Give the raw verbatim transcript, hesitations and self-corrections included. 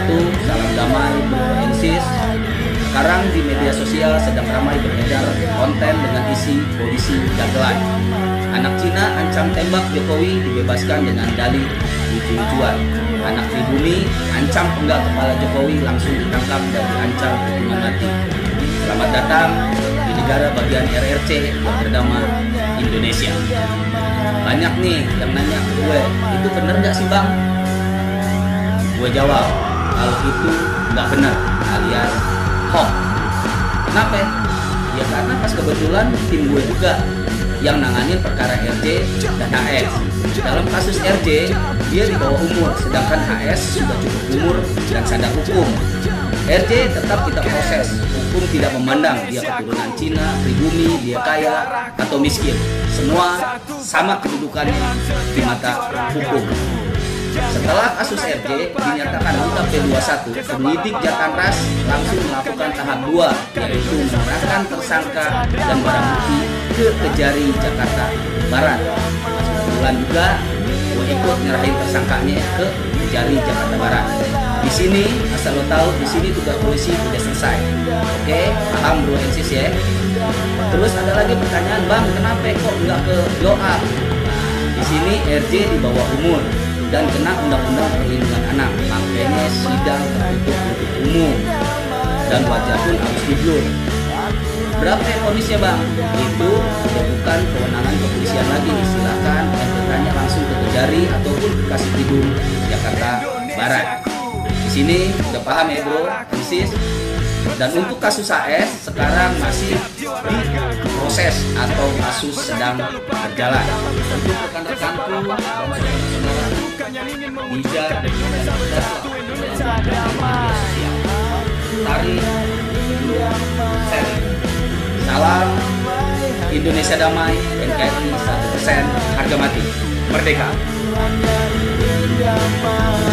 satu, salam damai Bro Ensis. Sekarang di media sosial sedang ramai beredar konten dengan isi polisi dagelan. Anak Cina ancam tembak Jokowi dibebaskan dengan dalih lucu-lucuan. Anak pribumi ancam penggal kepala Jokowi langsung ditangkap dan diancam hukuman mati. Selamat datang di negara bagian R R C yang bernama Indonesia. Banyak nih yang nanya ke gue, itu bener gak sih bang? Gue jawab, kalau itu nggak benar alias hoax. Kenapa? Ya karena pas kebetulan tim gue juga yang nanganin perkara R J dan H S. Dalam kasus R J, dia di bawah umur, sedangkan H S sudah cukup umur dan sadar hukum. R J tetap kita proses, hukum tidak memandang dia keturunan Cina, pribumi, dia kaya atau miskin. Semua sama kedudukannya di mata hukum. Setelah kasus R J dinyatakan lengkap P dua puluh satu, penyidik Jatanras langsung melakukan tahap dua, yaitu menyerahkan tersangka dan barang bukti ke Kejari Jakarta Barat. Kebetulan juga gue ikut nyerahin tersangkanya ke Kejari Jakarta Barat. Di sini asal lo tahu, di sini tugas polisi udah selesai. Oke, paham Bro Ensis ya? Terus ada lagi pertanyaan, bang, kenapa kok nggak ke blow up? Di sini R J di bawah umur dan kena undang-undang perlindungan anak, makanya sidang tertutup untuk umum dan wajah pun harus diblur. Berapa vonisnya bang? Itu sudah bukan kewenangan kepolisian lagi, silakan R T-nya langsung ke Kejari ataupun ke Kasih Tidung Jakarta Barat. Di sini udah paham ya Bro Ensis? Dan untuk kasus H S sekarang masih diproses atau kasus sedang berjalan. Untuk rekan-rekanku dan saudara-saudaraku Bija dan Tari salam Indonesia damai, N K R I seratus persen harga mati, merdeka.